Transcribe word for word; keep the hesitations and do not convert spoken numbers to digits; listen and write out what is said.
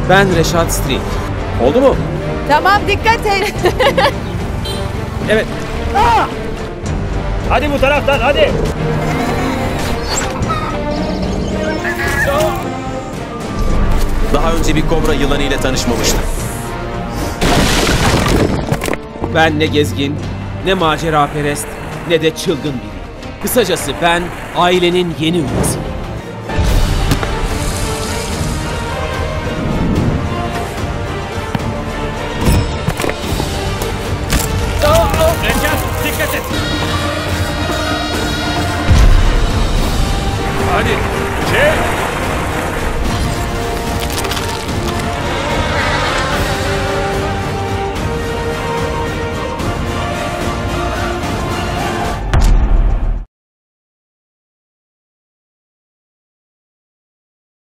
Ben Reşat Strik. Oldu mu? Tamam, dikkat et. Evet. Aa! Hadi bu taraftan, hadi. Daha önce bir kobra yılanı ile tanışmamıştım. Ben ne gezgin, ne maceraperest, ne de çılgın biri. Kısacası ben ailenin yeni üyesi.